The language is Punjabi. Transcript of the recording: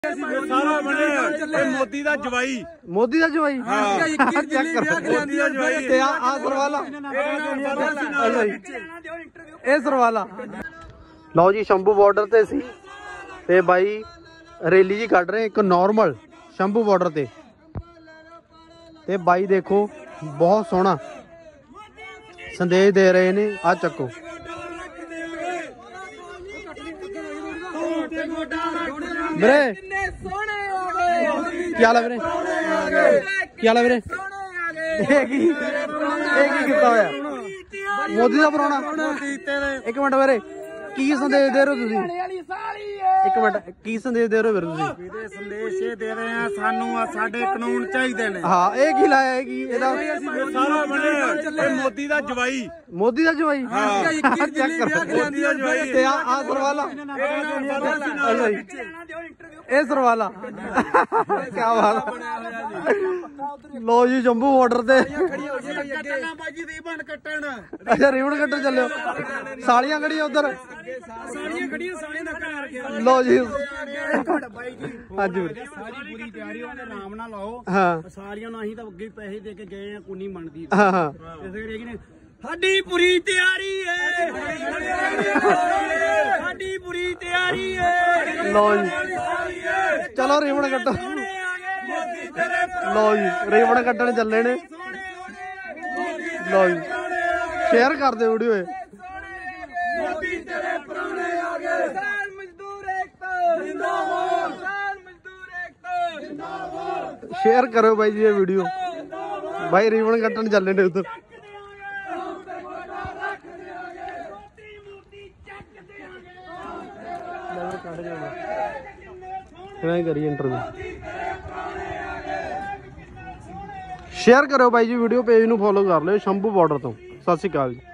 ਸਾਰਾ ਬਣਿਆ ਮੋਦੀ ਦਾ ਜਵਾਈ ਤੇ ਆ ਸਰਵਾਲਾ ਇਹ ਸਰਵਾਲਾ। ਲਓ ਜੀ ਸ਼ੰਭੂ ਬਾਰਡਰ ਤੇ ਸੀ ਤੇ ਬਾਈ ਰੈਲੀ ਜੀ ਕੱਢ ਰਹੇ ਇੱਕ ਨੋਰਮਲ ਸ਼ੰਭੂ ਬਾਰਡਰ ਤੇ ਬਾਈ ਦੇਖੋ ਬਹੁਤ ਸੋਹਣਾ ਸੰਦੇਸ਼ ਦੇ ਰਹੇ ਨੇ। ਆ ਚੱਕੋ ਵੀਰੇ ਕੀ ਹਾਲ ਹੈ ਵੀਰੇ? ਕੀ ਹਾਲ ਹੈ ਵੀਰੇ? ਇਹ ਕੀ ਕੀਤਾ ਹੋਇਆ ਮੋਦੀ ਦਾ ਪ੍ਰਾਹੁਣਾ? ਇੱਕ ਮਿੰਟ ਵੀਰੇ ਕੀ ਸੰਦੇਸ਼ ਦੇ ਰਹੇ ਹੋ ਤੁਸੀਂ? ਇੱਕ ਮਿੰਟ ਕੀ ਸੰਦੇਸ਼ ਦੇ ਰਹੇ ਹੋ ਵੀਰੇ ਤੁਸੀਂ? ਵੀਰੇ ਸੰਦੇਸ਼ ਇਹ ਦੇ ਰਹੇ ਆ ਸਾਨੂੰ ਸਾਡੇ ਕਾਨੂੰਨ ਚਾਹੀਦੇ ਨੇ। ਹਾਂ ਇਹ ਕੀ ਲਾਇਆ ਹੈ ਕੀ ਇਹਦਾ? ਸਾਰਾ ਬਣਿਆ ਮੋਦੀ ਦਾ ਜਵਾਈ ਤੇ ਆ ਸਰਵਾਲਾ ਇਹ ਸਰਵਾਲਾ ਕੀ ਬਾਤ। ਲੋ ਜੀ ਸ਼ੰਭੂ ਬਾਰਡਰ ਤੇ ਅੱਛਾ ਰੀਬਨ ਕੱਟਣ ਚੱਲਿਓ। ਸਾਲੀਆਂ ਖੜੀਆਂ ਉਧਰ ਲੋ ਜੀ ਸਾਰੀ ਪੂਰੀ ਤਿਆਰੀ ਉਹਨੇ ਆਰਾਮ ਨਾਲ ਲਾਓ। ਹਾਂ ਸਾਰੀਆਂ ਨੂੰ ਅਸੀਂ ਤਾਂ ਅੱਗੇ ਪੈਸੇ ਦੇ ਕੇ ਗਏ ਆ ਕੁੰਨੀ ਮੰਨਦੀ ਹਾਂ ਇਸ ਕਰਕੇ ਸਾਡੀ ਪੂਰੀ ਤਿਆਰੀ ਹੈ ਸਾਡੀ ਪੂਰੀ ਤਿਆਰੀ ਹੈ। ਲੋ ਜੀ ਚਲੋ ਰੀਬਨ ਕੱਟੋ। ਲੋ ਜੀ ਰੀਬਨ ਕੱਟਣ ਚੱਲੇ ਨੇ। ਲੋ ਜੀ ਸ਼ੇਅਰ ਕਰ ਦਿਓ ਵੀਡੀਓ। शेयर करो भाई जी ये वीडियो। भाई रिबन कटन चले ने उधर। करिए इंटरव्यू शेयर करो भाई जी वीडियो पेज नू फॉलो कर लो शंभू बार्डर तो। सत श्री अकाल जी।